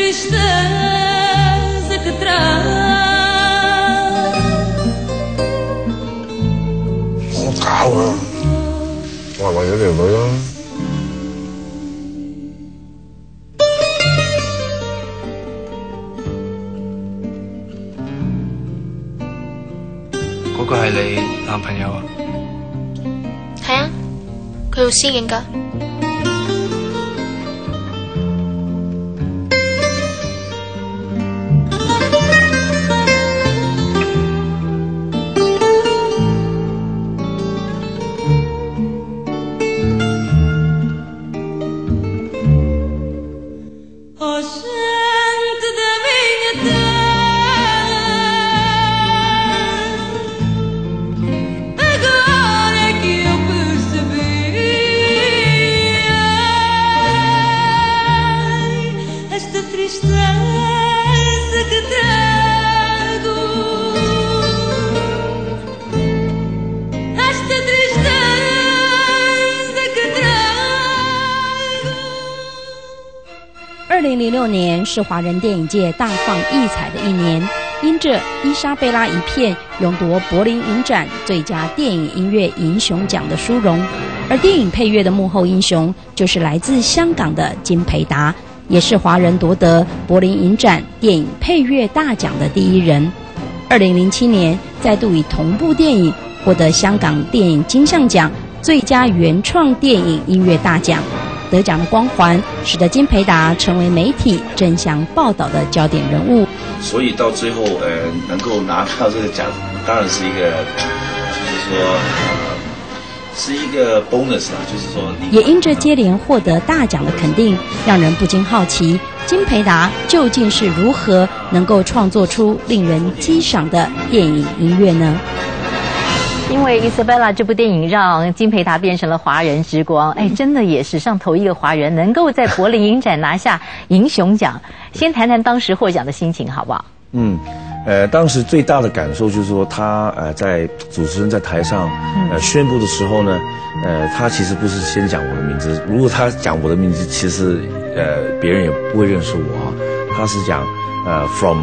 tristeza que traz. Không thảo hả? Ngoài ngoài cái điều đó đó. 嗰個係你男朋友啊？ 係啊，佢做司警㗎。 2006年是华人电影界大放异彩的一年，因着伊莎贝拉一片勇夺柏林影展最佳电影音乐银熊奖的殊荣，而电影配乐的幕后英雄就是来自香港的金培达，也是华人夺得柏林影展电影配乐大奖的第一人。2007年再度以同部电影获得香港电影金像奖最佳原创电影音乐大奖。得奖的光环使得金培达成为媒体争相报道的焦点人物。 所以到最后，能够拿到这个奖，当然是一个，就是说，是一个 bonus 啦，就是说。 也因着接连获得大奖的肯定，让人不禁好奇，金培达究竟是如何能够创作出令人激赏的电影音乐呢？ 因为《伊莎贝拉》这部电影让金培达变成了华人之光，哎，真的也史上头一个华人能够在柏林影展拿下银熊奖。先谈谈当时获奖的心情好不好？ 当时最大的感受就是说，他在主持人在台上宣布的时候呢，他其实不是先讲我的名字，如果他讲我的名字，其实别人也不会认识我啊。他是讲from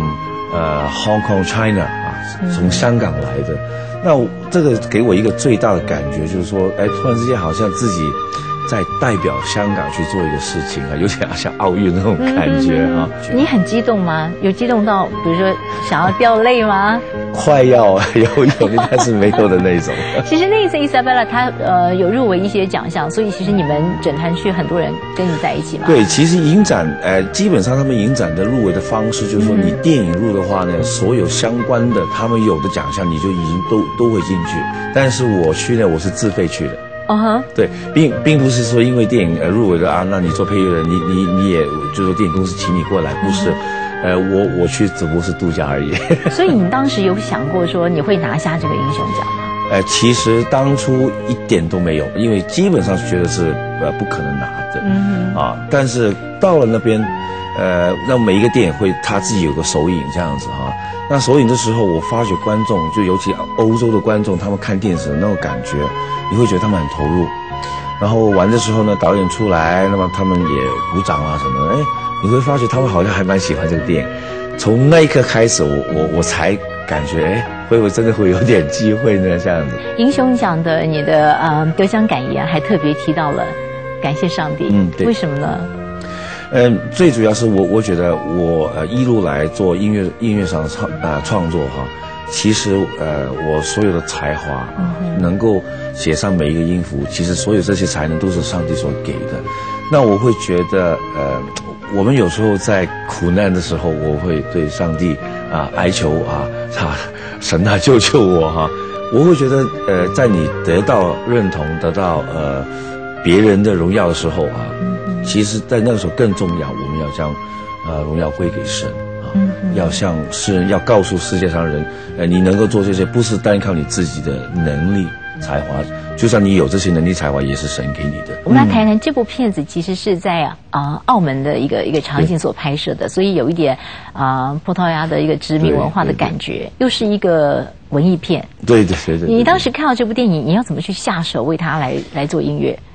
Hong Kong China 啊，从香港来的。那这个给我一个最大的感觉就是说，突然之间好像自己在代表香港去做一个事情啊，有点像奥运那种感觉啊。 你很激动吗？有激动到比如说想要掉泪吗？ 快要有，但是没有的那种。 其实那一次伊莎贝拉她有入围一些奖项，所以其实你们整团去很多人跟你在一起嘛。 对，其实影展基本上他们影展的入围的方式就是说，你电影入的话呢，所有相关的他们有的奖项你就已经都会进去。但是我去呢，我是自费去的。对，并不是说因为电影入围了啊，那你做配乐的，你也就是说电影公司请你过来，不是。我去只不过是度假而已。 所以你当时有想过说你会拿下这个英雄奖吗？ 其实当初一点都没有，因为基本上觉得是不可能拿的。但是到了那边，那每一个电影会他自己有个首映这样子哈。那首映的时候，我发觉观众就尤其欧洲的观众，他们看电视的那种感觉，你会觉得他们很投入。然后完的时候呢，导演出来，那么他们也鼓掌啊什么的，你会发觉他们好像还蛮喜欢这个电影。从那一刻开始，我才感觉，会不会真的会有点机会呢？这样子。银熊奖的你的得奖感言还特别提到了感谢上帝，对，为什么呢？ 最主要是我觉得我一路来做音乐上的创作哈，其实我所有的才华能够写上每一个音符，其实所有这些才能都是上帝所给的。那我会觉得我们有时候在苦难的时候，我会对上帝哀求神啊救救我哈。我会觉得在你得到认同，得到别人的荣耀的时候其实在那个时候更重要，我们要将荣耀归给神要向世人，要告诉世界上的人你能够做这些不是单靠你自己的能力才华，就算你有这些能力才华，也是神给你的。 我们来谈谈这部片子，其实是在澳门的一个场景所拍摄的，所以有一点葡萄牙的一个殖民文化的感觉，又是一个文艺片。 对。 你当时看到这部电影，你要怎么去下手为它来做音乐？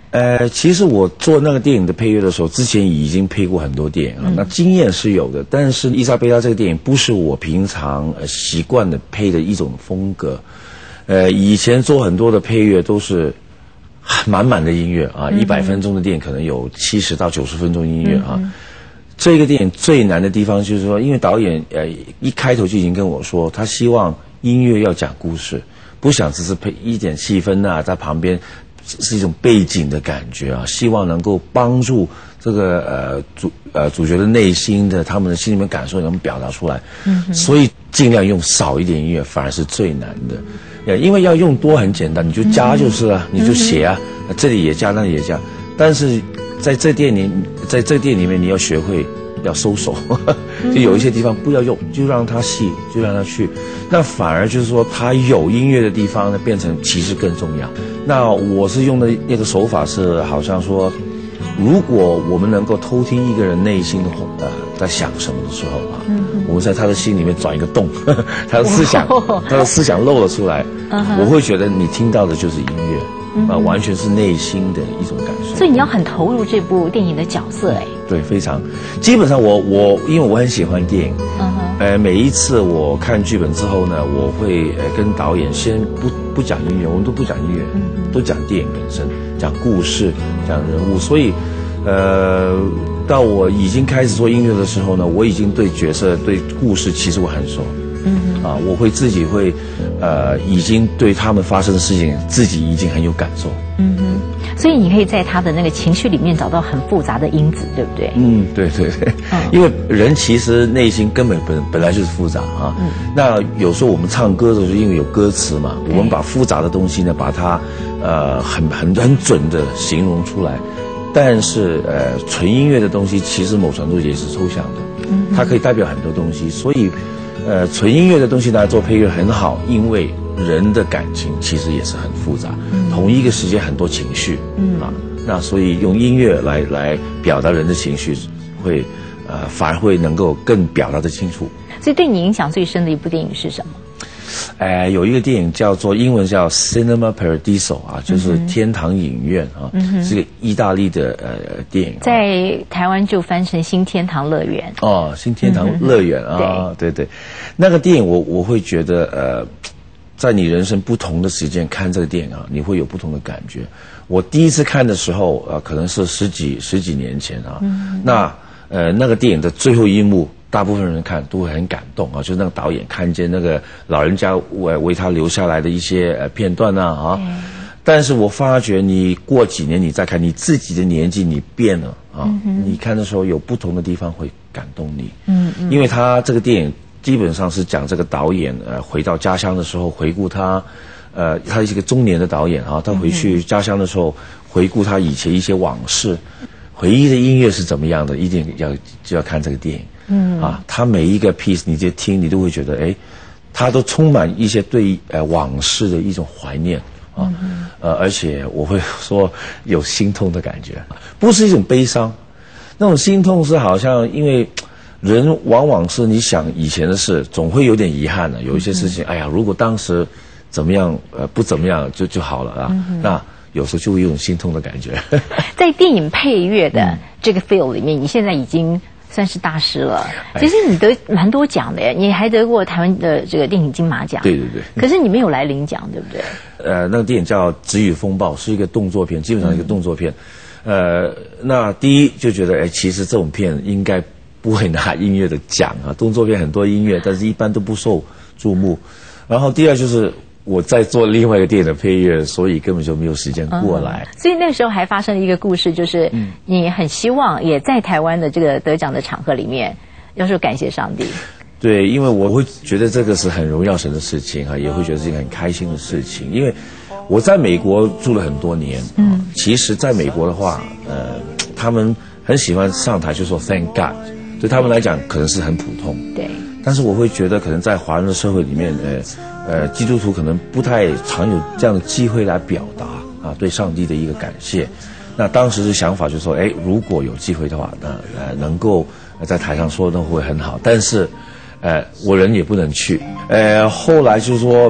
其实我做那个电影的配乐的时候，之前已经配过很多电影了，那经验是有的。但是伊莎贝拉这个电影不是我平常习惯的配的一种风格。以前做很多的配乐都是满满的音乐啊，100分钟的电影可能有70到90分钟音乐啊。这个电影最难的地方就是说，因为导演一开头就已经跟我说，他希望音乐要讲故事，不想只是配一点气氛啊，在旁边是一种背景的感觉啊，希望能够帮助这个主角的内心的他们的心里面感受能表达出来。所以尽量用少一点音乐反而是最难的。因为要用多很简单，你就加就是了，你就写啊，这里也加那里也加。但是在这电影里面，你要学会要收手，就有一些地方不要用，就让它细，就让它去。那反而就是说，它有音乐的地方呢，变成其实更重要。那我是用的那个手法是，好像说，如果我们能够偷听一个人内心的在想什么的时候啊，我们在他的心里面转一个洞，他的思想露了出来，我会觉得你听到的就是音乐，完全是内心的一种感受。 所以你要很投入这部电影的角色， 对，非常。基本上我因为我很喜欢电影，每一次我看剧本之后呢，我会跟导演先不讲音乐，我们都不讲音乐，都讲电影本身，讲故事，讲人物。所以到我已经开始做音乐的时候呢，我已经对角色、对故事其实我很熟。我会自己会已经对他们发生的事情自己已经很有感受。 所以你可以在他的那个情绪里面找到很复杂的因子，对不对？ 对对对。因为人其实内心根本来就是复杂啊。那有时候我们唱歌的时候，因为有歌词嘛，我们把复杂的东西呢，把它很准的形容出来。但是纯音乐的东西其实某程度也是抽象的，它可以代表很多东西。所以纯音乐的东西来做配乐很好，因为人的感情其实也是很复杂，同一个时间很多情绪，那所以用音乐来表达人的情绪，会反而会能够更表达得清楚。 所以对你影响最深的一部电影是什么？ 有一个电影叫做英文叫 Cinema Paradiso 啊，就是天堂影院啊，是个意大利的电影， 在台湾就翻成新天堂乐园。 新天堂乐园啊，对对，那个电影我会觉得在你人生不同的时间看这个电影啊，你会有不同的感觉。我第一次看的时候可能是十几年前啊，那个电影的最后一幕，大部分人看都会很感动啊，就是那个导演看见那个老人家为他留下来的一些片段啊。但是我发觉你过几年你再看，你自己的年纪你变了啊，你看的时候有不同的地方会感动你。因为他这个电影基本上是讲这个导演回到家乡的时候，回顾他是一个中年的导演啊，他回去家乡的时候回顾他以前一些往事，回忆的音乐是怎么样的，一定就要看这个电影。他每一个 piece 你就听，你都会觉得他都充满一些对往事的一种怀念啊，而且我会说有心痛的感觉，不是一种悲伤，那种心痛是好像因为人往往是你想以前的事，总会有点遗憾的，有一些事情，如果当时怎么样不怎么样就好了啊，那有时候就会有种心痛的感觉。 在电影配乐的这个 field 里面，你现在已经算是大师了。其实你得蛮多奖的耶，你还得过台湾的这个电影金马奖。对对对。可是你没有来领奖，对不对？ 那个电影叫《纸雨风暴》，是一个动作片，基本上一个动作片。那第一就觉得，其实这种片应该不会拿音乐的奖啊，动作片很多音乐，但是一般都不受注目。然后第二就是我在做另外一个电影的配乐，所以根本就没有时间过来。 所以那时候还发生了一个故事，就是你很希望也在台湾的这个得奖的场合里面，要说感谢上帝。 对，因为我会觉得这个是很荣耀神的事情啊，也会觉得是一个很开心的事情。因为我在美国住了很多年，其实在美国的话，他们很喜欢上台就说 Thank God， 对他们来讲可能是很普通。对。但是我会觉得，可能在华人的社会里面，基督徒可能不太常有这样的机会来表达啊对上帝的一个感谢。那当时的想法就是说，如果有机会的话，那能够在台上说那会很好。但是，我人也不能去。后来就是说，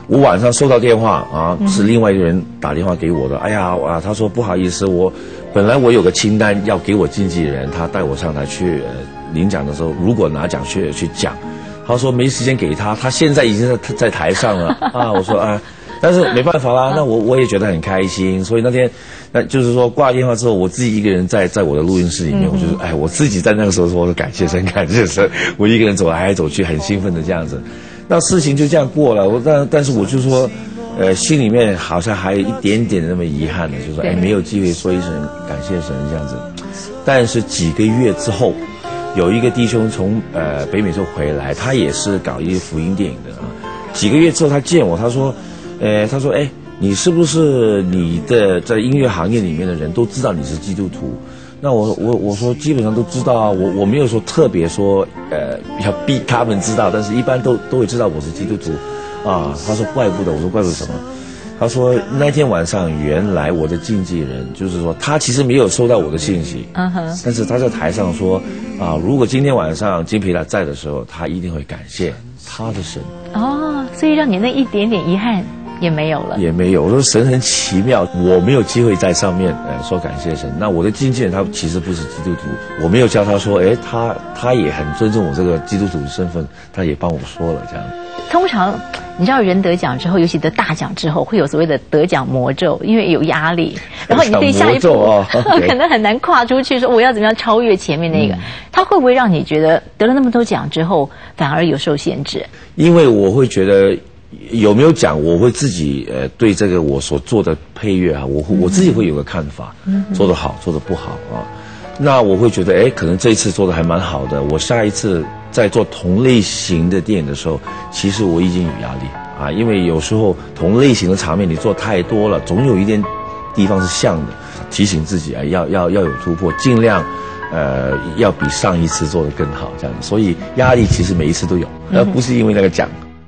我晚上收到电话啊，是另外一个人打电话给我的。哎呀他说不好意思，本来我有个清单要给我经纪人，他带我上台去领奖的时候，如果拿奖去讲，他说没时间给他现在已经在台上了啊。我说但是没办法啦，那我也觉得很开心，所以那天，那就是说挂电话之后，我自己一个人在我的录音室里面，我就是我自己在那个时候说感谢神，我一个人走来走去，很兴奋的这样子，那事情就这样过了。但是我就说，心里面好像还有一点点的那么遗憾的，就是说没有机会说一声感谢神这样子。但是几个月之后，有一个弟兄从北美洲回来，他也是搞一些福音电影的啊。几个月之后他见我，他说你是不是你的在音乐行业里面的人都知道你是基督徒？那我说基本上都知道啊，我没有说特别说要逼他们知道，但是一般都会知道我是基督徒啊。他说怪不得，我说怪不得什么？他说那天晚上原来我的经纪人就是说他其实没有收到我的信息，但是他在台上说如果今天晚上金培达在的时候，他一定会感谢他的神。 所以让你那一点点遗憾也没有了，也没有。 我说神很奇妙，我没有机会在上面说感谢神。那我的经纪人他其实不是基督徒，我没有叫他说，他也很尊重我这个基督徒的身份，他也帮我说了这样。 通常你知道人得奖之后，尤其得大奖之后，会有所谓的得奖魔咒，因为有压力，然后你对下一步可能很难跨出去，说我要怎么样超越前面那个。他会不会让你觉得得了那么多奖之后，反而有受限制？因为我会觉得。有没有讲？我会自己对这个我所做的配乐啊，我自己会有个看法，做得好，做得不好啊。那我会觉得，可能这一次做得还蛮好的。我下一次在做同类型的电影的时候，其实我已经有压力啊，因为有时候同类型的场面你做太多了，总有一点地方是像的。提醒自己要有突破，尽量要比上一次做得更好这样子。所以压力其实每一次都有，而不是因为那个奖。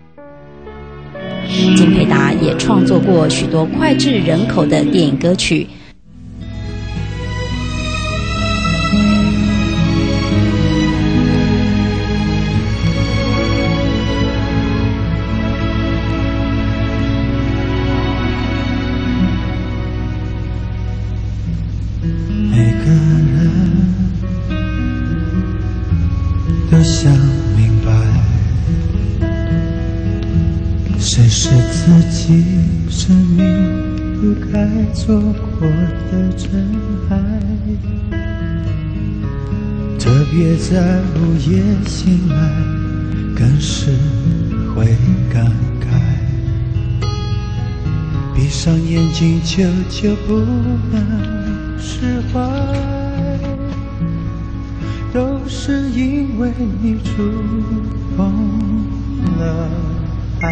金培达也创作过许多脍炙人口的电影歌曲。 每个人都想明白，谁是自己生命不该错过的真爱，特别在午夜醒来，更是会感慨，闭上眼睛久不能释怀，都是因为你触碰了爱。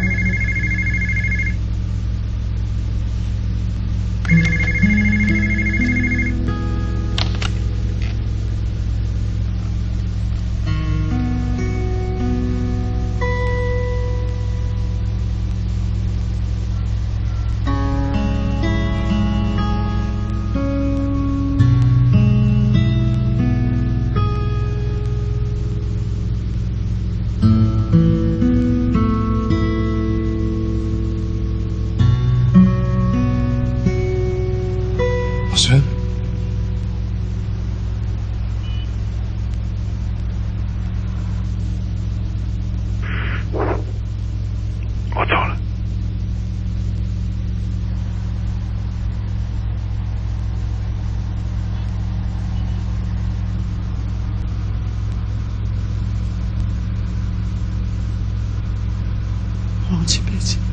老孙，我走了。忘记北京。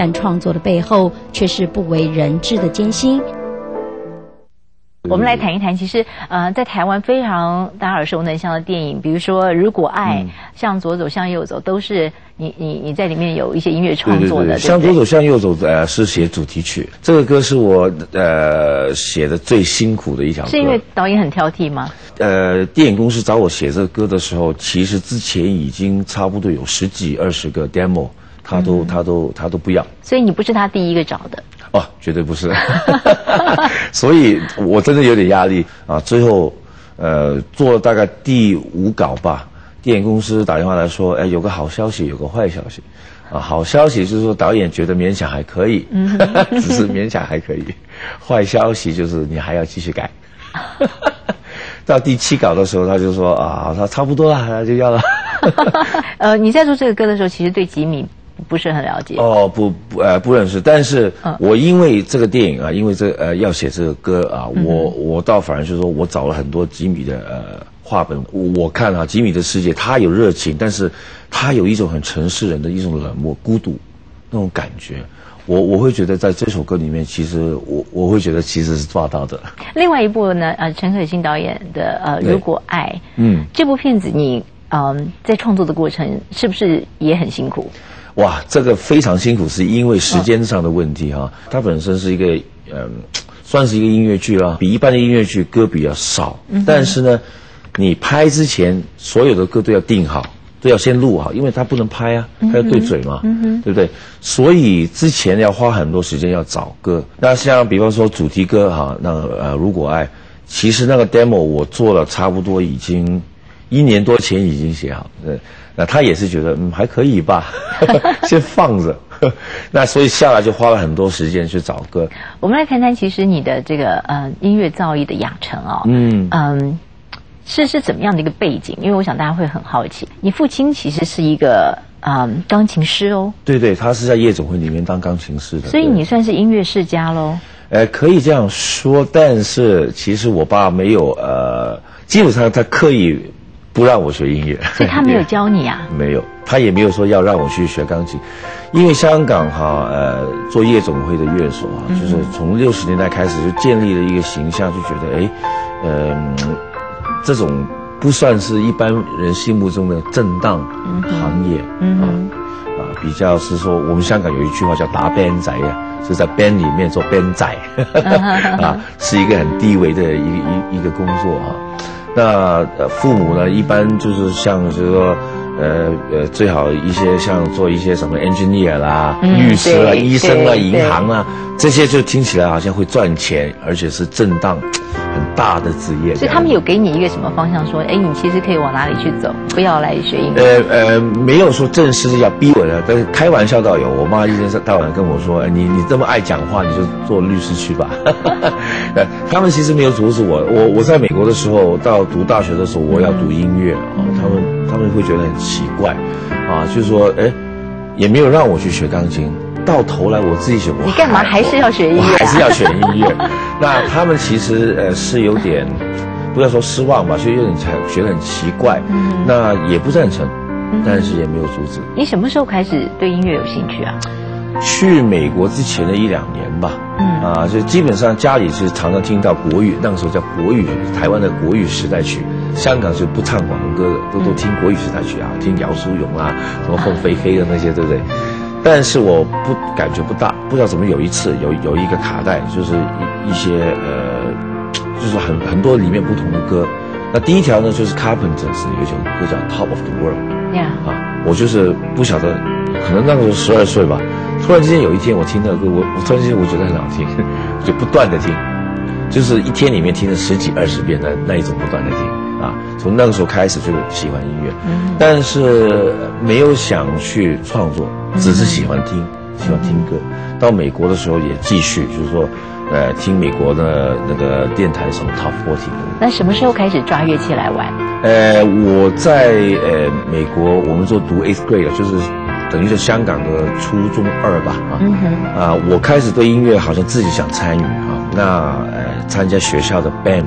但创作的背后却是不为人知的艰辛。 我们来谈一谈，其实在台湾非常大家耳熟能详的电影，比如说《如果爱》、向左走向右走，都是你在里面有一些音乐创作的。对， 向左走向右走是写主题曲，这个歌是我写的最辛苦的一条歌。 是因为导演很挑剔吗？ 电影公司找我写这个歌的时候，其实之前已经差不多有10几20个 demo， 他都不要。所以你不是他第一个找的。 哦，绝对不是，所以我真的有点压力啊。最后，做了大概第5稿吧，电影公司打电话来说，有个好消息，有个坏消息，啊，好消息就是说导演觉得勉强还可以，只是勉强还可以，坏消息就是你还要继续改。到第7稿的时候，他就说啊，他差不多了，那就要了。 你在做这个歌的时候，其实对吉米不是很了解哦，不认识，但是我因为这个电影啊，因为要写这个歌啊，我倒反而是说我找了很多吉米的话本，我看啊，吉米的世界他有热情，但是他有一种很城市人的一种冷漠、孤独那种感觉。我会觉得在这首歌里面，其实我会觉得其实是抓到的。另外一部呢，陈可辛导演的如果爱，这部片子你在创作的过程是不是也很辛苦？ 哇，这个非常辛苦，是因为时间上的问题哈。它本身是一个算是一个音乐剧啦，比一般的音乐剧歌比较少。但是呢，你拍之前所有的歌都要定好，都要先录好，因为它不能拍啊，它要对嘴嘛，对不对？所以之前要花很多时间要找歌。那像比方说主题歌哈，那如果爱，其实那个 demo 我做了差不多已经1年多前已经写好，那他也是觉得还可以吧，先放着。那所以下来就花了很多时间去找歌。 我们来谈谈，其实你的这个音乐造诣的养成哦，是怎么样的一个背景？因为我想大家会很好奇，你父亲其实是一个钢琴师哦。对， 他是在夜总会里面当钢琴师的。 所以你算是音乐世家喽？ 可以这样说，但是其实我爸没有基本上他刻意不让我学音乐， 所以他没有教你啊？ 没有，他也没有说要让我去学钢琴，因为香港做夜总会的乐手啊，就是从60年代开始就建立了一个形象，就觉得这种不算是一般人心目中的正当行业比较是说，我们香港有一句话叫打 band 仔啊，是在 band 里面做 band 仔是一个很低微的一个工作啊。那父母呢，一般就是像就是说最好一些像做一些什么 engineer 啦、律师啦、医生啦、银行啦，这些就听起来好像会赚钱，而且是正当很大的职业。 所以他们有给你一个什么方向说，你其实可以往哪里去走，不要来学音乐？ 没有说正式要逼我的，但是开玩笑倒有。我妈一天到晚跟我说，你这么爱讲话，你就做律师去吧。他们其实没有阻止我。我在美国的时候，到读大学的时候，我要读音乐他们会觉得很奇怪就是说也没有让我去学钢琴。到头来我自己选， 你干嘛还是要学音乐？ 我还是要学音乐。那他们其实是有点，不要说失望吧，就有点觉得很奇怪。那也不赞成，但是也没有阻止。 你什么时候开始对音乐有兴趣啊？ 去美国之前的1-2年吧。就基本上家里是常常听到国语，那个时候叫国语，台湾的国语时代曲。香港就不唱广东歌的，都听国语时代曲啊，听姚苏永啊，什么凤飞飞的那些，对不对？但是我感觉不大，不知道怎么有一次有一个卡带，就是一些就是很多里面不同的歌。那第一条呢就是 Carpenters 有一首歌叫 Top of the World， 我就是不晓得，可能那个时候12岁吧，突然之间有一天我听那个歌，我突然之间我觉得很好听，我就不断的听，就是一天里面听了10几20遍的那一种不断的听。从那个时候开始就喜欢音乐，但是没有想去创作，只是喜欢听歌。到美国的时候也继续，就是说，听美国的那个电台什么 Top 40。 那什么时候开始抓乐器来玩？ 我在美国，我们读 8th grade， 就是等于是香港的初中2吧我开始对音乐好像自己想参与那参加学校的 band。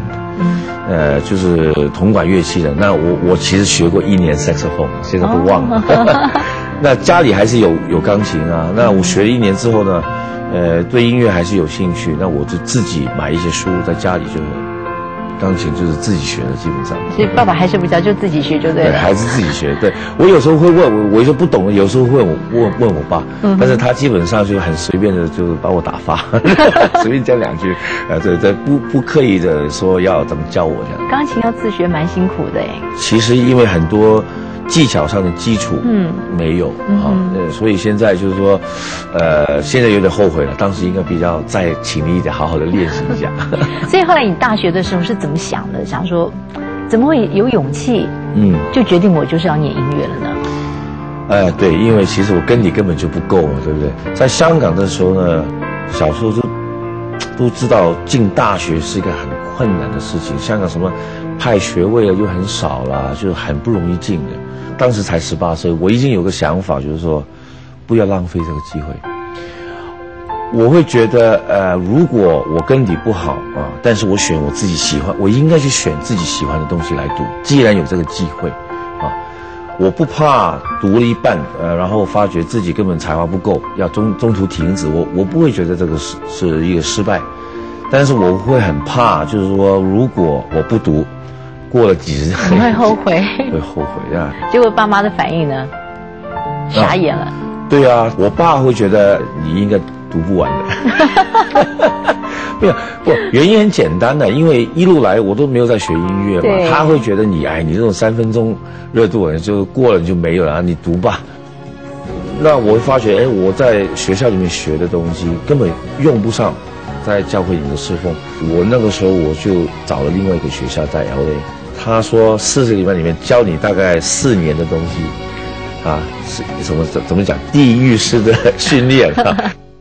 就是铜管乐器的，那我其实学过1年 saxophone， 现在都忘了。 那家里还是有钢琴啊。那我学了1年之后呢，对音乐还是有兴趣，那我就自己买一些书，在家里就钢琴就是自己学的，基本上。 所以爸爸还是不教，就自己学就对了。 对，还是自己学。对，我有时候会问我有时候不懂，有时候会问我爸，但是他基本上就很随便的就把我打发，随便讲2句，对，不刻意的说要怎么教我这样。 钢琴要自学蛮辛苦的哎。 其实因为很多技巧上的基础没有所以现在就是说，现在有点后悔了，当时应该比较再勤力一点，好好的练习一下。 所以后来你大学的时候是怎么想的？想说怎么会有勇气就决定我就是要念音乐了呢？ 对，因为其实我根底根本就不够嘛，对不对？在香港的时候呢，小时候都知道进大学是一个很困难的事情，香港什么派学位又很少啦，就很不容易进的。当时才18岁，我已经有个想法，就是说不要浪费这个机会。我会觉得如果我根底不好啊，但是我选我自己喜欢，我应该去选自己喜欢的东西来读。既然有这个机会啊，我不怕读了一半然后发觉自己根本才华不够，要中途停止，我不会觉得这个是一个失败，但是我会很怕，就是说如果我不读，过了几十年你会后悔， 会后悔啊。 结果爸妈的反应呢？傻眼了。 对啊，我爸会觉得你应该读不完的。不，原因很简单的，因为一路来我都没有在学音乐嘛，他会觉得你这种3分钟热度就过了你就没有了，你读吧。那我会发觉我在学校里面学的东西根本用不上在教会里面的侍奉。我那个时候我就找了另外一个学校在 LA， 他说40个礼拜里面教你大概4年的东西啊，是怎么讲地狱式的训练啊。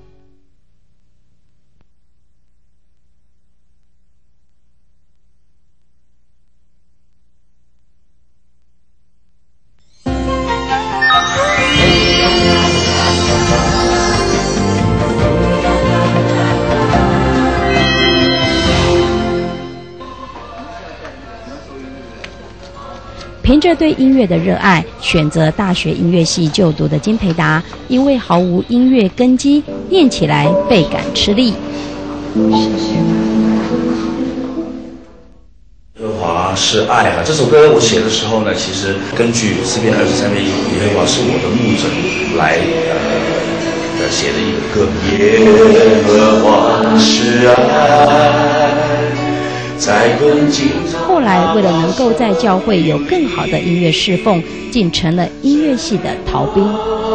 凭着对音乐的热爱，选择大学音乐系就读的金培达，因为毫无音乐根基，念起来倍感吃力。 耶和华是爱啊！这首歌我写的时候呢，其实根据诗篇23篇，耶和华是我的牧者来写的一个歌。耶和华是爱。 后来为了能够在教会有更好的音乐侍奉，竟成了音乐系的逃兵。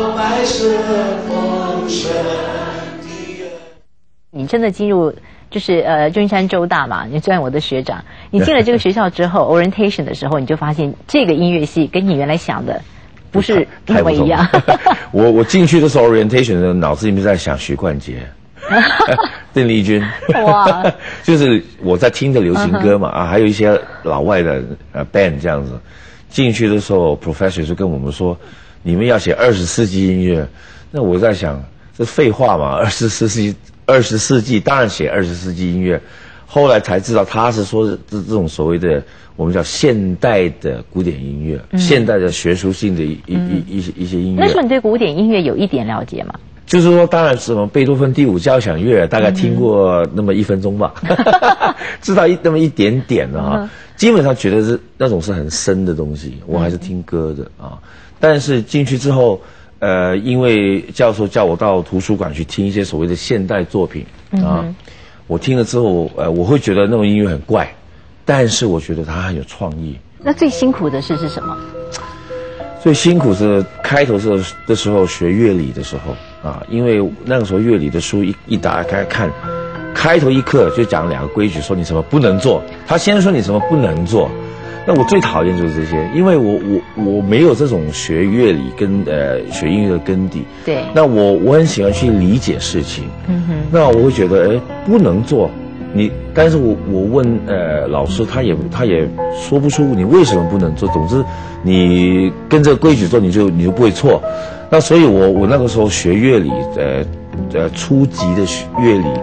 你真的进入就是旧金山州大嘛，你算我的学长，你进了这个学校之后orientation 的时候，你就发现这个音乐系跟你原来想的不是一模一样。 我进去的时候 orientation 的脑子里面在想许冠杰。邓丽君，哇，就是我在听的流行歌嘛，还有一些老外的band 这样子。进去的时候 ，professor 就跟我们说，你们要写20世纪音乐。那我在想，这废话嘛，20世纪当然写20世纪音乐。后来才知道他是说这种所谓的我们叫现代的古典音乐，现代的学术性的一些音乐。 那时候你对古典音乐有一点了解吗？ 就是说，当然什么贝多芬第5交响乐，大概听过那么1分钟吧，知道那么一点点的哈。基本上觉得是那种是很深的东西，我还是听歌的啊。但是进去之后，因为教授叫我到图书馆去听一些所谓的现代作品啊，我听了之后，我会觉得那种音乐很怪，但是我觉得它很有创意。 那最辛苦的是什么？ 最辛苦是开头的时候学乐理的时候啊，因为那个时候乐理的书一打开看，开头一课就讲2个规矩，说你什么不能做，他先说你什么不能做。那我最讨厌就是这些，因为我没有这种学乐理跟学音乐的根底。 对。 那我很喜欢去理解事情。那我会觉得不能做。但是我问老师，他也说不出你为什么不能做。总之，你跟这个规矩做，你就不会错。那所以我那个时候学乐理，初级的乐理，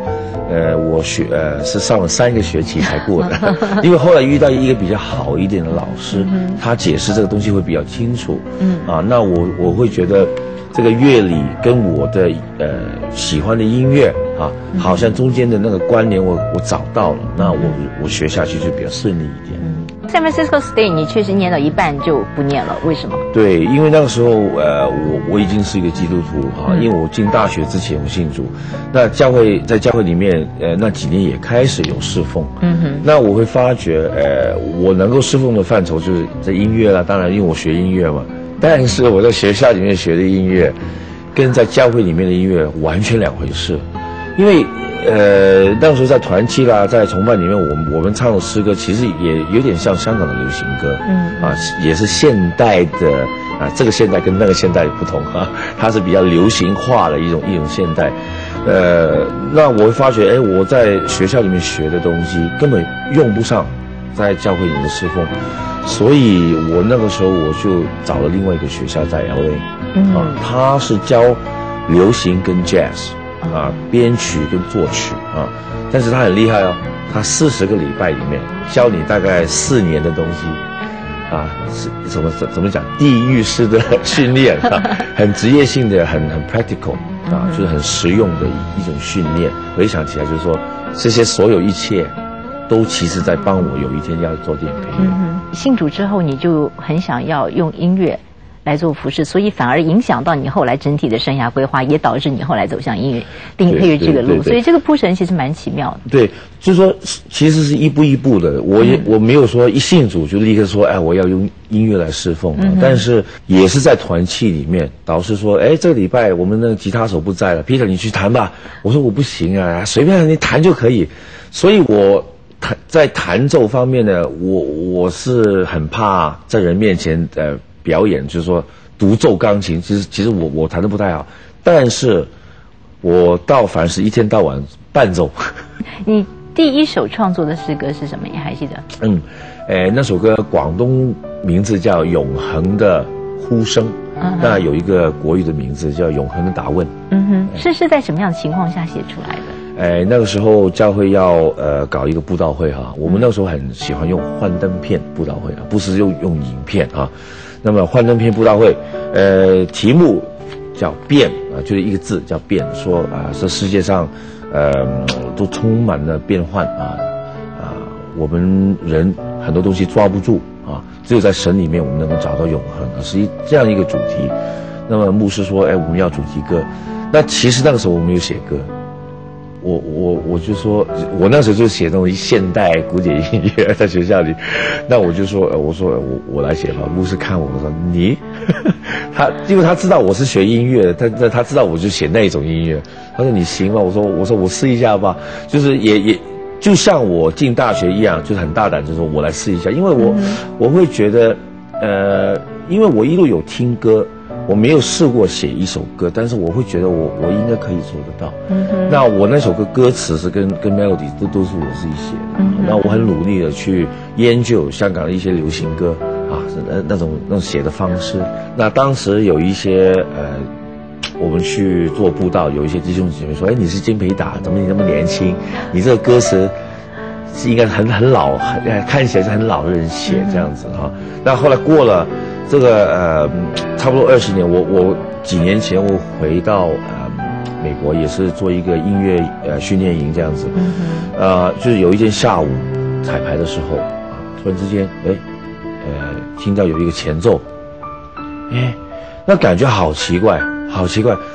我是上了3个学期才过的，因为后来遇到一个比较好一点的老师，他解释这个东西会比较清楚。那我会觉得这个乐理跟我的喜欢的音乐啊，好像中间的那个关联我找到了，那我学下去就比较顺利一点。 San Francisco State 你确实念到一半就不念了，为什么？ 对，因为那个时候我已经是一个基督徒哈，因为我进大学之前我信主，那在教会里面那几年也开始有侍奉，那我会发觉我能够侍奉的范畴就是在音乐啦，当然因为我学音乐嘛，但是我在学校里面学的音乐跟在教会里面的音乐完全两回事，因为那时候在团契啦，在崇拜里面，我们唱的诗歌其实也有点像香港的流行歌，也是现代的这个现代跟那个现代不同它是比较流行化的一种现代，那我会发觉，我在学校里面学的东西根本用不上在教会里面的侍奉，所以我那个时候我就找了另外一个学校在 LA，他是教流行跟 jazz。编曲跟作曲但是他很厉害哦，他40个礼拜里面教你大概4年的东西是怎么讲地狱式的训练很职业性的，很 practical 就是很实用的一种训练。回想起来就是说，这些所有一切都其实在帮我有一天要做电影配乐。 信主之后，你就很想要用音乐来做服事，所以反而影响到你后来整体的生涯规划，也导致你后来走向音乐电影配乐这个路。所以这个铺陈其实蛮奇妙的。 对，就是说其实是一步一步的。我没有说一信主就立刻说我要用音乐来侍奉但是也是在团契里面，导师说这个礼拜我们那个吉他手不在了 ，Peter 你去弹吧。我说我不行啊，随便你弹就可以。所以我在弹奏方面呢，我是很怕在人面前表演，就是说独奏钢琴，其实我弹得不太好，但是我反是一天到晚伴奏。 你第一首创作的诗歌是什么？你还记得？ 那首歌广东名字叫《永恒的呼声》，那有一个国语的名字叫《永恒的答问》。是在什么样的情况下写出来的？那个时候教会要搞一个布道会我们那个时候很喜欢用幻灯片布道会不是用影片那么幻灯片布道会，题目叫变就是一个字叫变，说这世界上都充满了变幻我们人很多东西抓不住只有在神里面我们能够找到永恒，是这样一个主题。那么牧师说我们要主题歌，那其实那个时候我没有写歌，我就说，我那时候就写那种现代古典音乐在学校里，那我就说，我来写吧。牧师看我说你，因为他知道我是学音乐的，他知道我就写那种音乐，他说你行吗？我说我试一下吧，就是也就像我进大学一样，就是很大胆，就是说我来试一下，因为我会觉得，因为我一路有听歌。我没有试过写一首歌，但是我会觉得我应该可以做得到。那我那首歌歌词是跟 melody 都是我自己写的。那我很努力的去研究香港的一些流行歌那种写的方式。那当时有一些我们去做布道，有一些弟兄姐妹说，你是金培达，怎么你那么年轻？你这个歌词是应该很老，看起来是很老的人写这样子那后来过了。这个差不多20年，我几年前我回到美国，也是做一个音乐训练营这样子，就是有一天下午彩排的时候突然之间听到有一个前奏，那感觉好奇怪，好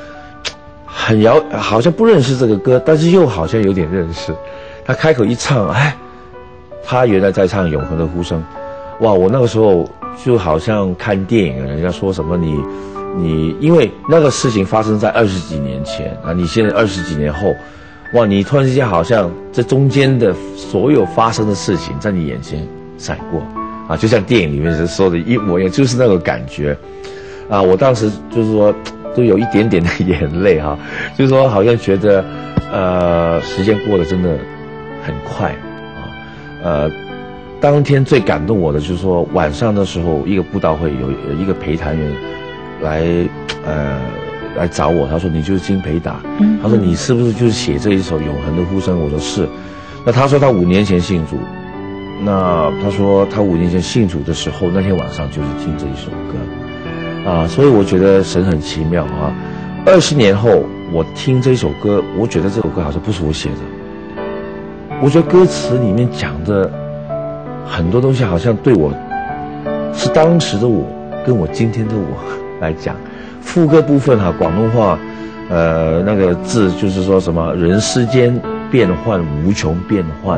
像不认识这个歌，但是又好像有点认识。他开口一唱，他原来在唱《永恒的呼声》，哇！我那个时候。就好像看电影，人家说什么你，因为那个事情发生在20几年前你现在20几年后，哇！你突然之间好像这中间的所有发生的事情在你眼前闪过就像电影里面说的一模一样，就是那个感觉我当时就是说都有一点点的眼泪就是说好像觉得时间过得真的很快当天最感动我的就是说，晚上的时候，一个布道会有一个陪弹员来来找我，他说你就是金培达，他说你是不是就是写这一首《永恒的呼声》？我说是。那他说他5年前信主，那他说他5年前信主的时候，那天晚上就是听这一首歌，啊，所以我觉得神很奇妙啊。20年后我听这首歌，我觉得这首歌好像不是我写的，我觉得歌词里面讲的很多东西好像对我是当时的我跟我今天的我来讲。副歌部分哈，广东话那个字就是说什么人世间变幻无穷变幻，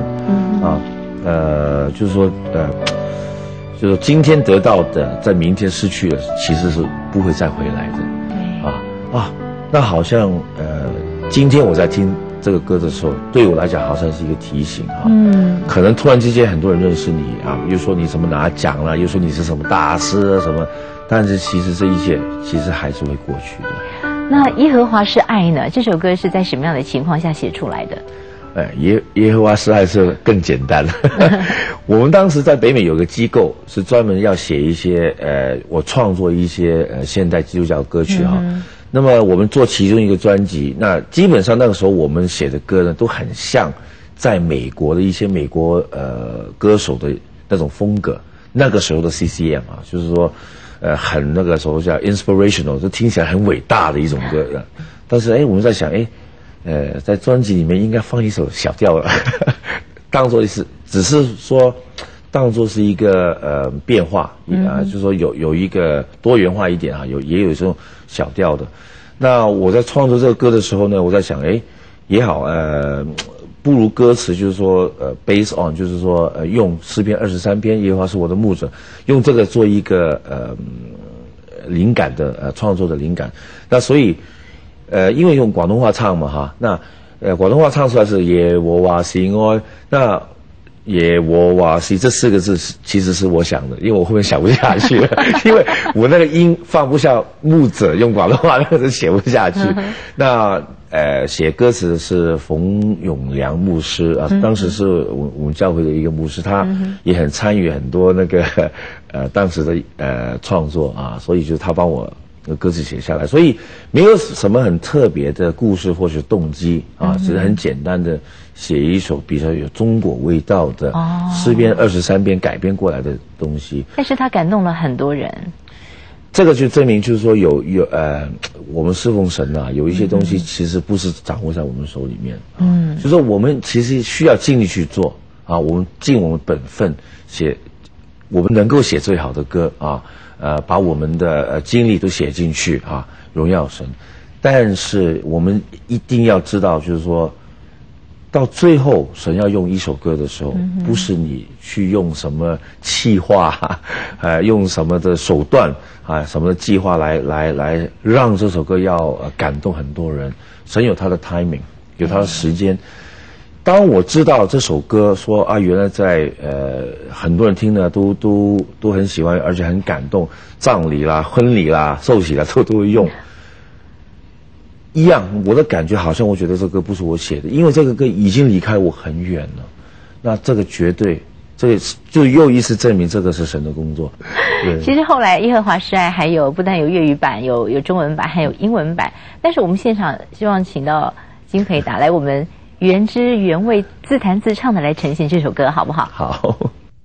就是说就是今天得到的，在明天失去了，其实是不会再回来的。对那好像今天我在听这个歌的时候，对我来讲好像是一个提醒啊。可能突然之间很多人认识你啊，又说你什么拿奖了，又说你是什么大师啊什么，但是其实这一切其实还是会过去的。 那耶和华是爱呢？这首歌是在什么样的情况下写出来的？ 耶和华是爱是更简单了。我们当时在北美有个机构是专门要写一些我创作一些现代基督教歌曲哈。那么我们做其中一个专辑，那基本上那个时候我们写的歌呢，都很像在美国的一些美国歌手的那种风格。那个时候的 CCM 啊，就是说很那个时候叫 inspirational， 就听起来很伟大的一种歌。但是我们在想在专辑里面应该放一首小调了，当作只是说当作是一个变化就是说有一个多元化一点啊，也有这种小调的。那我在创作这个歌的时候呢，我在想也好不如歌词就是说based on 就是说用诗篇23篇耶和华是我的牧者，用这个做一个灵感的创作的灵感。那所以因为用广东话唱嘛哈，那广东话唱出来是耶和华是爱，那耶和华是这4个字其实是我想的，因为我后面想不下去了，因为我那个音放不下牧者，用广东话那个字写不下去。那写歌词的是冯永良牧师啊，当时是我们教会的一个牧师，他也很参与很多那个当时的创作啊，所以就他帮我歌词写下来，所以没有什么很特别的故事或是动机啊，只是很简单的写一首比较有中国味道的诗篇23篇改编过来的东西。 但是他感动了很多人。 这个就证明就是说我们侍奉神啊，有一些东西其实不是掌握在我们手里面。就是说我们其实需要尽力去做啊，我们尽我们本分写，我们能够写最好的歌啊。把我们的经历都写进去啊，荣耀神。但是我们一定要知道，就是说到最后神要用一首歌的时候，不是你去用什么企划用什么的手段什么的计划来让这首歌要感动很多人。神有他的 timing， 有他的时间。当我知道这首歌说原来在很多人听呢都很喜欢，而且很感动，葬礼啦、婚礼啦、受洗啦都会用。一样，我的感觉好像我觉得这歌不是我写的，因为这个歌已经离开我很远了。那这个绝对，这个就又一次证明这个是神的工作。对， 其实后来耶和华是爱还有不但有粤语版，有中文版，还有英文版。但是我们现场希望请到金培达来我们原汁原味自弹自唱的来呈现这首歌，好不好？ 好。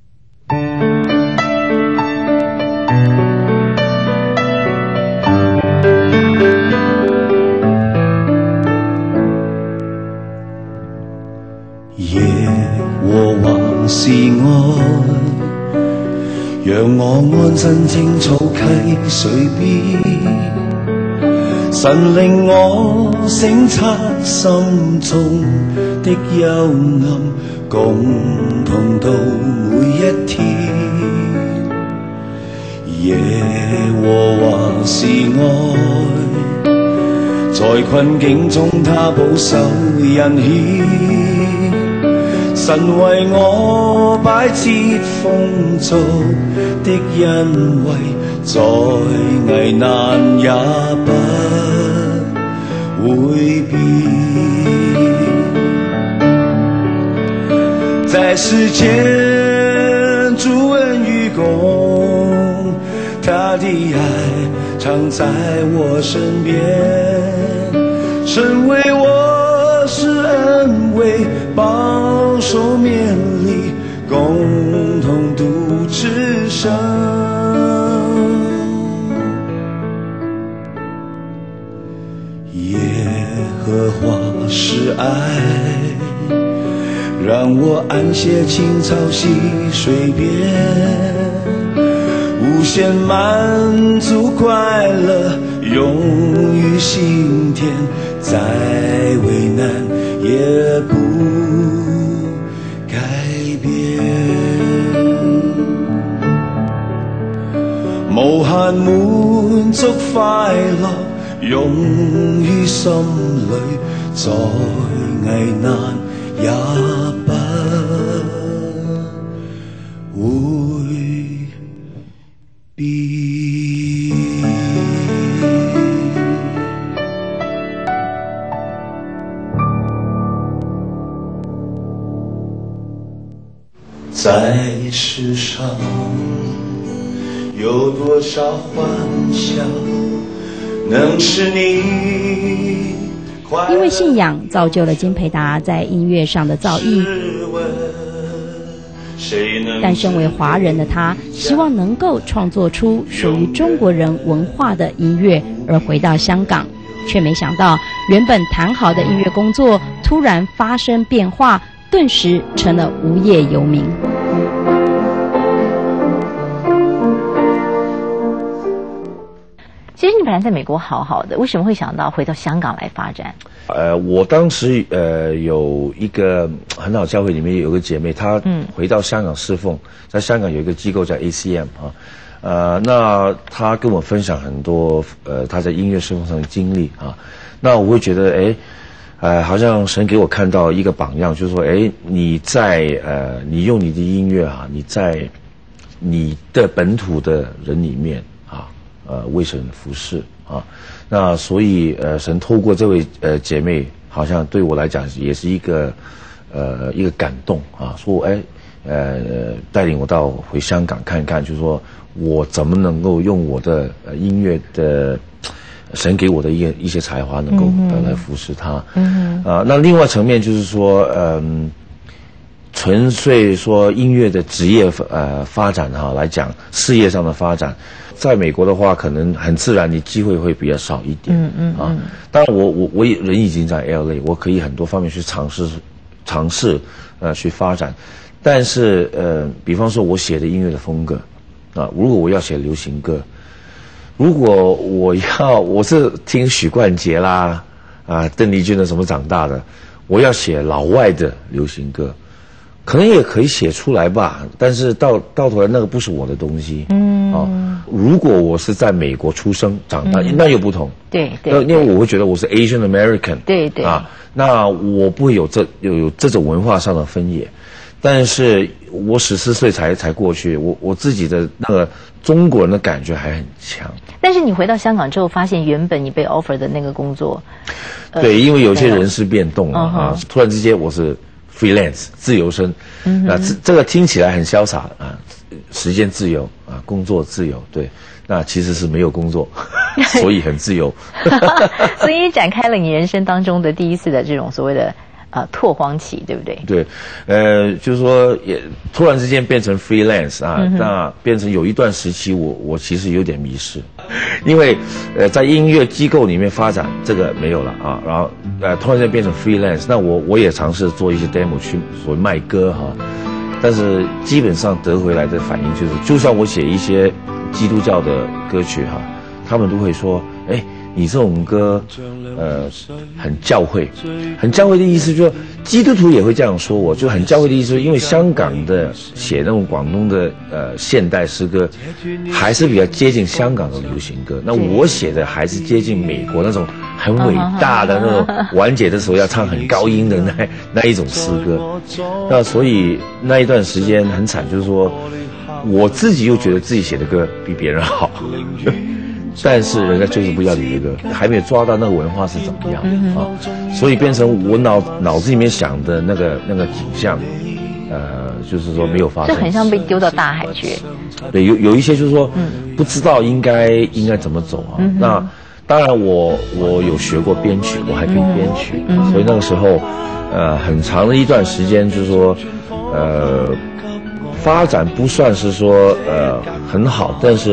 耶和華是愛，讓我安身青草溪水邊。神令我省察心中的幽暗，共同度每一天。耶和華是愛，在困境中他保守恩獻。神為我擺設豐足的恩惠，在危難也不會變。在世間主恩與共，他的愛常在我身邊。 耶和华是爱，让我安歇青草溪水边，无限满足快乐永于心田，再为难也不改变。無限滿足快樂永於心裏，再危難也不會變。在世上有多少欢笑能使你快乐？ 因为信仰造就了金培达在音乐上的造诣，但身为华人的他，希望能够创作出属于中国人文化的音乐，而回到香港，却没想到原本谈好的音乐工作突然发生变化，顿时成了无业游民。 其实你本来在美国好好的，为什么会想到回到香港来发展？ 我当时有一个很好教会里面有个姐妹，她回到香港侍奉，在香港有一个机构叫 ACM 啊，那她跟我分享很多她在音乐侍奉上的经历啊，那我会觉得好像神给我看到一个榜样，就是说你在你用你的音乐啊，你在你的本土的人里面为神服侍啊，那所以神透过这位姐妹，好像对我来讲也是一个感动啊，说带领我到回香港看看，就是说我怎么能够用我的音乐的神给我的一些才华，能够来服侍他。那另外层面就是说纯粹说音乐的职业发展来讲，事业上的发展。在美国的话，可能很自然，你机会会比较少一点。当然我人已经在 LA， 我可以很多方面去尝试去发展。但是比方说我写的音乐的风格如果我要写流行歌，如果我是听许冠杰啦邓丽君的什么长大的，我要写老外的流行歌，可能也可以写出来吧，但是到头来那个不是我的东西。如果我是在美国出生长大，那又不同。对，因为我会觉得我是 Asian American。对那我不会有这种文化上的分野。但是我14岁才过去，我自己的那个中国人的感觉还很强。 但是你回到香港之后，发现原本你被 offer 的那个工作， 对，因为有些人事变动了突然之间我是 freelance 自由身，这个听起来很潇洒时间自由工作自由，对，那其实是没有工作，所以很自由。 所以展开了你人生当中的第一次的这种所谓的拓荒期，对不对？ 对，就是说也突然之间变成 freelance 那变成有一段时期我其实有点迷失，因为在音乐机构里面发展这个没有了然后突然间变成 freelance， 那我也尝试做一些 demo 去所谓卖歌但是基本上得回来的反应就是，就算我写一些基督教的歌曲他们都会说你这种歌很教会，很教会的意思就是基督徒也会这样说我，就很教会的意思，因为香港的写那种广东的现代诗歌还是比较接近香港的流行歌，那我写的还是接近美国那种很伟大的那种完结的时候要唱很高音的那一种诗歌。那所以那一段时间很惨，就是说我自己又觉得自己写的歌比别人好但是人家就是不要你的歌，还没有抓到那个文化是怎么样所以变成我脑子里面想的那个景象，就是说没有发生， 这很像被丢到大海去。 对，有一些就是说不知道应该怎么走那当然我有学过编曲，我还可以编曲所以那个时候很长的一段时间就是说发展不算是说很好，但是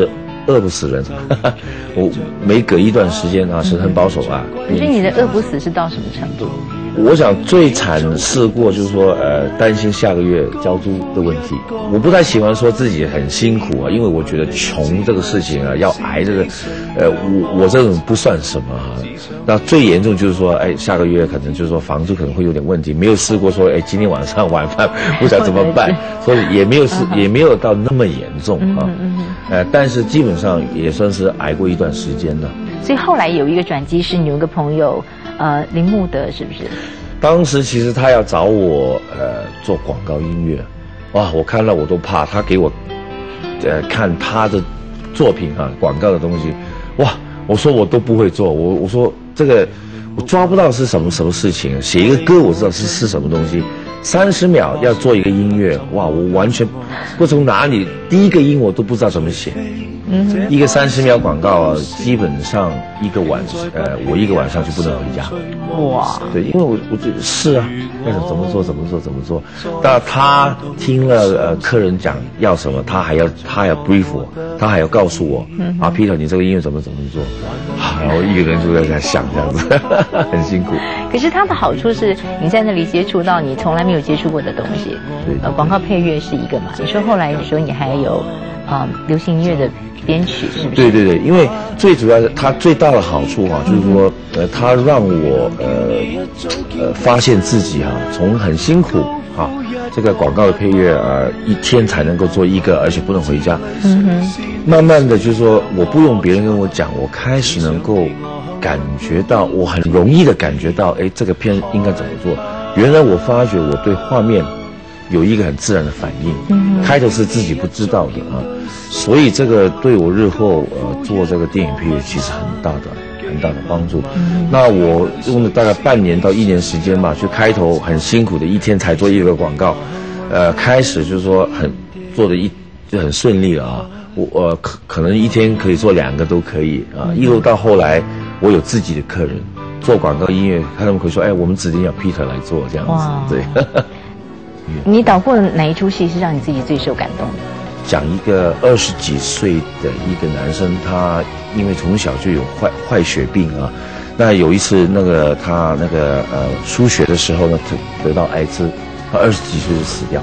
饿不死人，我每隔一段时间啊是很保守啊。 可是你的饿不死是到什么程度？ 我想最惨试过就是说担心下个月交租的问题。我不太喜欢说自己很辛苦啊，因为我觉得穷这个事情啊，要挨这个我这种不算什么啊。那最严重就是说下个月可能就是说房租可能会有点问题，没有试过说今天晚上晚饭不知道怎么办，所以也没有到那么严重啊。但是基本上也算是挨过一段时间了。 所以后来有一个转机是你有个朋友林慕德，是不是？ 当时其实他要找我做广告音乐，哇，我看了我都怕。他给我看他的作品啊，广告的东西，哇，我说我都不会做，我说这个我抓不到是什么事情，写一个歌我知道是什么东西，30秒要做一个音乐，哇，我完全不从哪里第一个音我都不知道怎么写。一个30秒广告啊，基本上我一个晚上就不能回家。哇，对，因为我是啊，要怎么做。但他听了客人讲要什么，他还要 brief 我，他还要告诉我啊 ，Peter 你这个音乐怎么做，然后一个人就在那想这样子，很辛苦。 可是它的好处是你在那里接触到你从来没有接触过的东西。对，广告配乐是一个嘛？你说后来你说你还有流行音乐的编曲是不是？对，因为最主要的它最大的好处啊，就是说它让我发现自己从很辛苦这个广告的配乐一天才能够做一个，而且不能回家。慢慢的就是说我不用别人跟我讲，我开始能够感觉到，我很容易的感觉到这个片应该怎么做。原来我发觉我对画面有一个很自然的反应，开头是自己不知道的所以这个对我日后做这个电影配乐其实很大的帮助。那我用了大概半年到1年时间吧，就开头很辛苦的一天才做一个广告，开始就是说做的就很顺利了我可能一天可以做2个都可以一路到后来我有自己的客人做广告音乐，他们会说我们指定要 Peter 来做这样子。对。你导过哪一出戏是让你自己最受感动的？讲一个20几岁的一个男生，他因为从小就有坏血病那有一次他输血的时候呢，得到艾滋，他20几岁就死掉。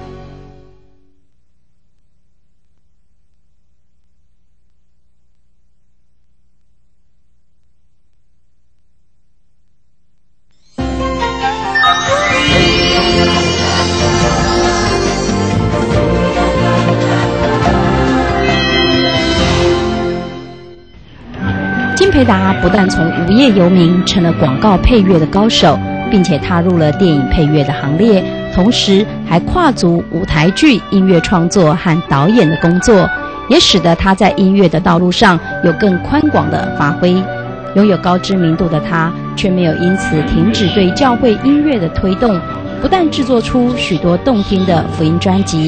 金培达不但从无业游民成了广告配乐的高手，并且踏入了电影配乐的行列，同时还跨足舞台剧音乐创作和导演的工作，也使得他在音乐的道路上有更宽广的发挥。拥有高知名度的他，却没有因此停止对教会音乐的推动，不但制作出许多动听的福音专辑。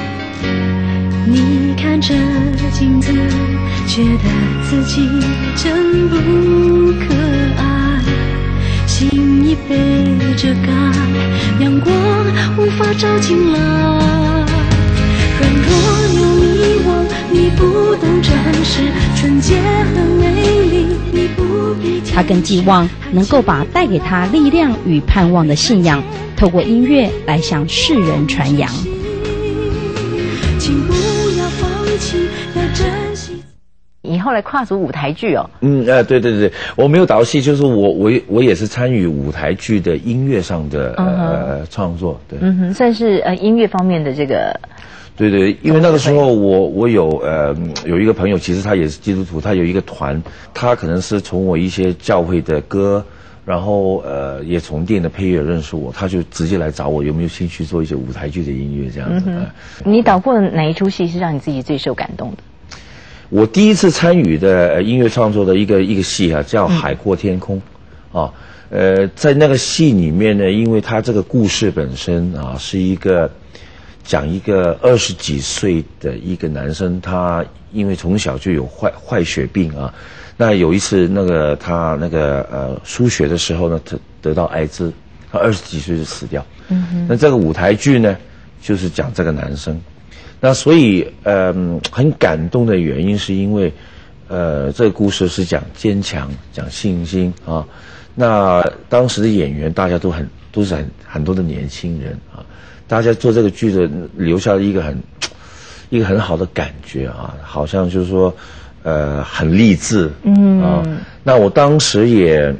你看着镜子，觉得自己真不可爱，心已被遮盖，阳光无法照进来。软弱又迷惘，你不懂真实，纯洁和美丽，你不必。 他更寄望能够把带给他力量与盼望的信仰，透过音乐来向世人传扬。 请不要放弃，要珍惜。 你后来跨足舞台剧对，我没有导戏，就是我也是参与舞台剧的音乐上的创作，对， 算是音乐方面的这个。 对，因为那个时候我有一个朋友，其实他也是基督徒，他有一个团，他可能是从我一些教会的歌，然后也从电影的配乐认识我，他就直接来找我有没有兴趣做一些舞台剧的音乐这样子。 你导过哪一出戏是让你自己最受感动的？ 我第一次参与的音乐创作的一个戏叫《海阔天空》在那个戏里面呢，因为它这个故事本身是一个讲一个20几岁的一个男生，他因为从小就有坏血病那有一次他输血的时候呢，得到艾滋，他20几岁就死掉。那这个舞台剧呢，就是讲这个男生。 那所以很感动的原因是因为这个故事是讲坚强，讲信心啊。那当时的演员大家都是很多的年轻人啊，大家做这个剧的留下了一个很好的感觉啊，好像就是说很励志啊。那我当时也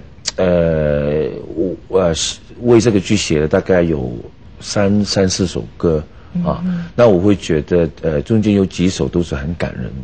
为这个剧写了大概有三四首歌啊。那我会觉得中间有几首都是很感人的。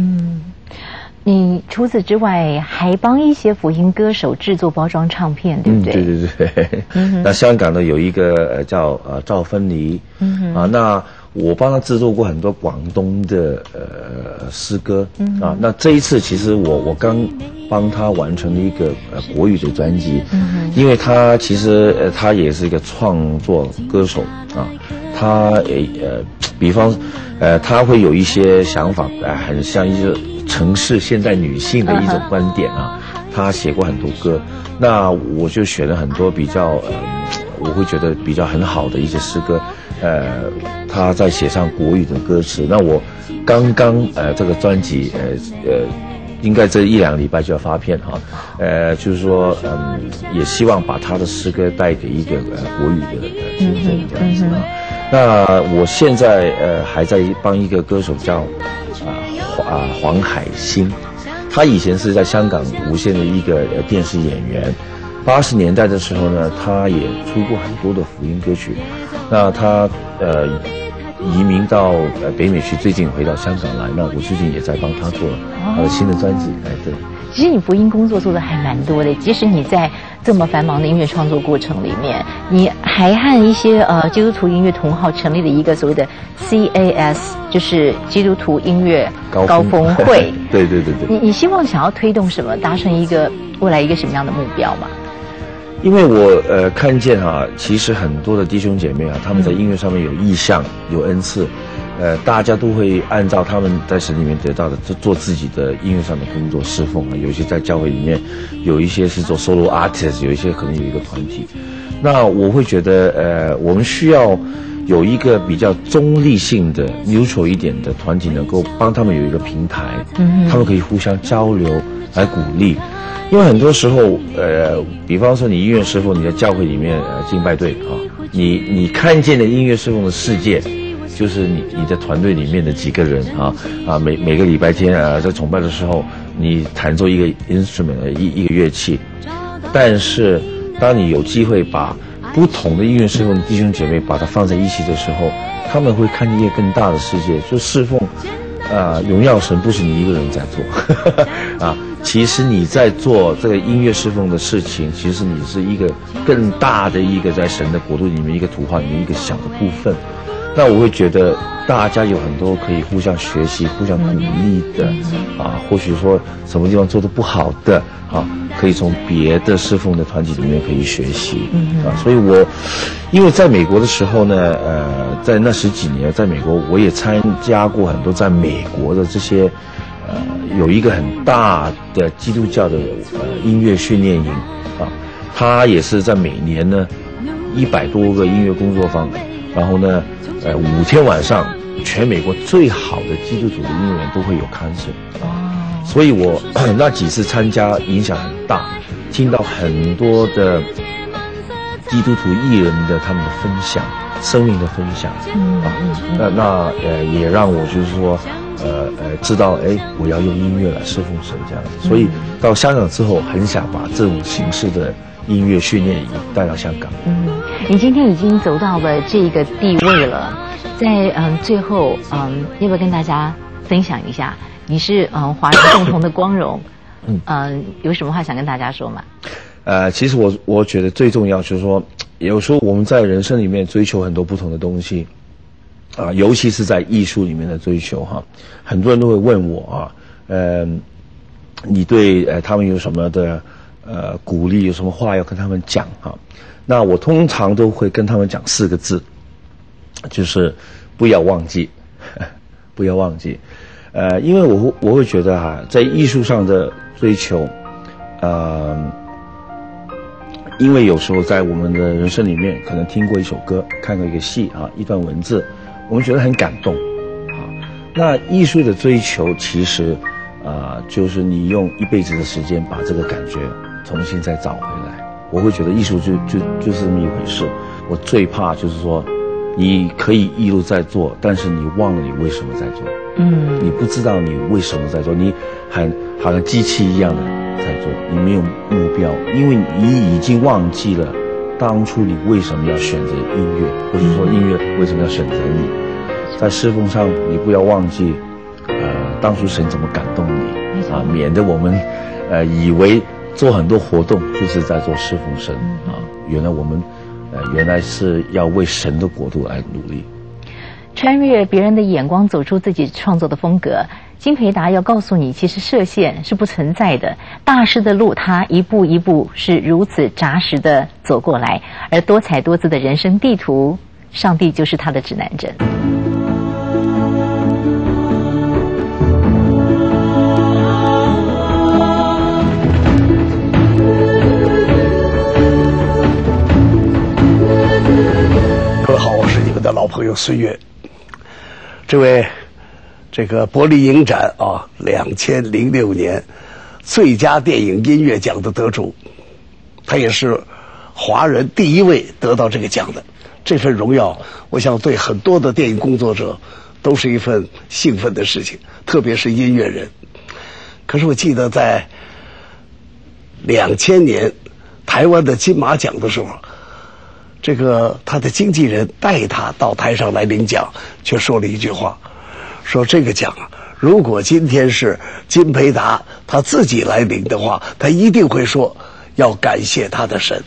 你除此之外还帮一些福音歌手制作包装唱片，对不对？ 对。那香港的有一个叫赵芬妮，那我帮他制作过很多广东的诗歌啊。那这一次其实我刚帮他完成了一个国语的专辑，因为他其实他也是一个创作歌手啊，他比方他会有一些想法很像一个城市现代女性的一种观点啊，他写过很多歌，那我就选了很多比较我会觉得比较很好的一些诗歌，他再写上国语的歌词。那我刚刚这个专辑应该这1-2个礼拜就要发片哈，就是说也希望把他的诗歌带给一个国语的听众这样子啊。那我现在还在帮一个歌手叫黄海星，他以前是在香港无线的一个电视演员，80年代的时候呢，他也出过很多的福音歌曲。那他移民到北美去，最近回到香港来，那我最近也在帮他做他的新的专辑。对。 其实你福音工作做的还蛮多的，即使你在这么繁忙的音乐创作过程里面，你还和一些基督徒音乐同好成立了一个所谓的 CAS， 就是基督徒音乐高峰会。 对。 你希望想要推动什么，达成未来一个什么样的目标吗？ 因为我看见其实很多的弟兄姐妹他们在音乐上面有意向，有恩赐。大家都会按照他们在神里面得到的做自己的音乐上的工作侍奉有一些在教会里面，有一些是做 solo artist， 有一些可能有一个团体。那我会觉得我们需要有一个比较中立性的 neutral 一点的团体，能够帮他们有一个平台，他们可以互相交流来鼓励。因为很多时候比方说你音乐侍奉，你在教会里面敬拜队你看见的音乐侍奉的世界就是你的团队里面的几个人每个礼拜天在崇拜的时候，你弹奏一个 instrument 一个乐器。但是当你有机会把不同的音乐侍奉的弟兄姐妹把它放在一起的时候，他们会看见一个更大的世界。就侍奉荣耀神不是你一个人在做其实你在做这个音乐侍奉的事情，其实你是一个更大的一个在神的国度里面一个图画里面一个小的部分。那我会觉得大家有很多可以互相学习、互相鼓励的或许说什么地方做得不好的可以从别的侍奉的团体里面可以学习所以我因为在美国的时候呢，在那10几年在美国，我也参加过很多在美国的这些有一个很大的基督教的音乐训练营它也是在每年呢100多个音乐工作坊，然后呢5天晚上，全美国最好的基督徒的音乐人都会有concert所以我那几次参加影响很大，听到很多的基督徒艺人的他们的分享，生命的分享那也让我就是说知道我要用音乐来侍奉神这样。所以到香港之后，很想把这种形式的音乐训练营带到香港。 你今天已经走到了这个地位了，在最后要不要跟大家分享一下，你是华人共同的光荣有什么话想跟大家说吗？ 其实我觉得最重要就是说，有时候我们在人生里面追求很多不同的东西尤其是在艺术里面的追求很多人都会问我你对他们有什么的鼓励，有什么话要跟他们讲那我通常都会跟他们讲4个字，就是不要忘记不要忘记因为我会觉得在艺术上的追求因为有时候在我们的人生里面可能听过一首歌，看过一个戏一段文字，我们觉得很感动那艺术的追求其实，就是你用一辈子的时间把这个感觉重新再找回来。我会觉得艺术就是这么一回事。我最怕就是说，你可以一路在做，但是你忘了你为什么在做。你不知道你为什么在做，你好像机器一样的在做，你没有目标，因为你已经忘记了当初你为什么要选择音乐，或者说音乐为什么要选择你。在侍奉上，你不要忘记，当初神怎么感动你啊，免得我们以为做很多活动就是在做侍奉神啊，原来我们原来是要为神的国度来努力。 穿越别人的眼光，走出自己创作的风格。金培达要告诉你，其实设限是不存在的，大师的路他一步一步是如此扎实的走过来，而多彩多姿的人生地图，上帝就是他的指南针。 各位好，我是你们的老朋友孙越。这个柏林影展啊，2006年最佳电影音乐奖的得主，他也是华人第一位得到这个奖的。这份荣耀，我想对很多的电影工作者都是一份兴奋的事情，特别是音乐人。可是我记得在2000年台湾的金马奖的时候，这个他的经纪人带他到台上来领奖，却说了一句话，说这个奖啊，如果今天是金培达他自己来领的话，他一定会说要感谢他的神，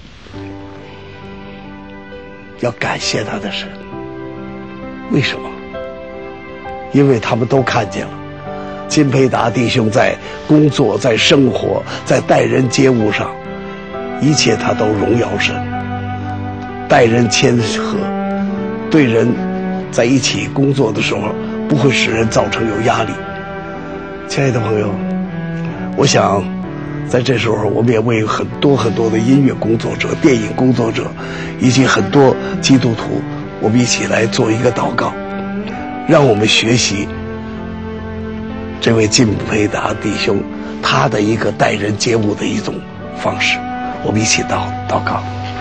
要感谢他的神。为什么？因为他们都看见了金培达弟兄在工作、在生活、在待人接物上，一切他都荣耀神，待人谦和，对人在一起工作的时候不会使人造成有压力。亲爱的朋友，我想在这时候我们也为很多的音乐工作者、电影工作者以及很多基督徒，我们一起来做一个祷告，让我们学习这位金培达弟兄他的一个待人接物的一种方式。我们一起祷告。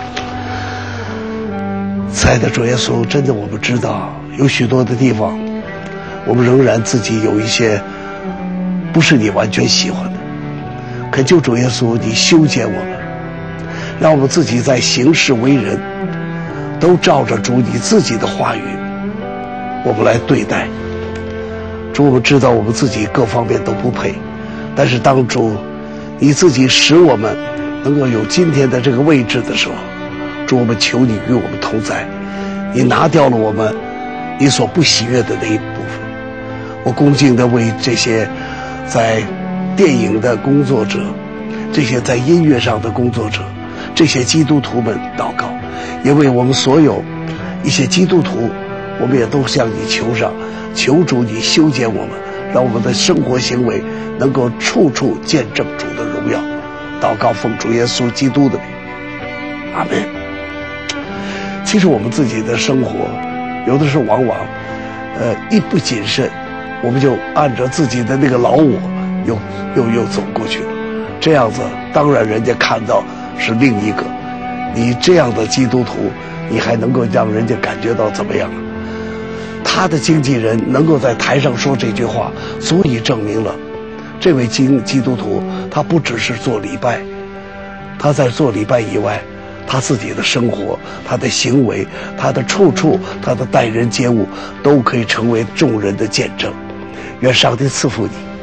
亲爱的主耶稣，真的我们知道有许多的地方我们仍然自己有一些不是你完全喜欢的，恳求主耶稣你修剪我们，让我们自己在行事为人都照着主你自己的话语我们来对待。主，我们知道我们自己各方面都不配，但是当主你自己使我们能够有今天的这个位置的时候，主，我们求你与我们同在，你拿掉了我们你所不喜悦的那一部分。我恭敬地为这些在电影的工作者，这些在音乐上的工作者，这些基督徒们祷告，也为我们所有一些基督徒，我们也都向你求上，求主你修剪我们，让我们的生活行为能够处处见证主的荣耀。祷告奉主耶稣基督的名，阿们。其实我们自己的生活有的时候往往一不谨慎，我们就按照自己的那个老我又走过去了，这样子当然人家看到是另一个。你这样的基督徒，你还能够让人家感觉到怎么样？他的经纪人能够在台上说这句话，足以证明了这位基督徒他不只是做礼拜，他在做礼拜以外，他自己的生活、他的行为、他的处处、他的待人接物，都可以成为众人的见证。愿上帝赐福你。